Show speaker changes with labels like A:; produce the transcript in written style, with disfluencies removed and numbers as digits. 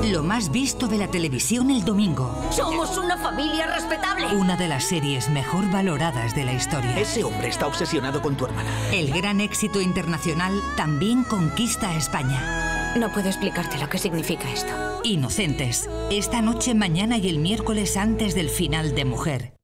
A: Lo más visto de la televisión el domingo.
B: ¡Somos una familia respetable!
A: Una de las series mejor valoradas de la historia.
C: Ese hombre está obsesionado con tu hermana.
A: El gran éxito internacional también conquista a España.
B: No puedo explicarte lo que significa esto.
A: Inocentes. Esta noche, mañana y el miércoles antes del final de Mujer.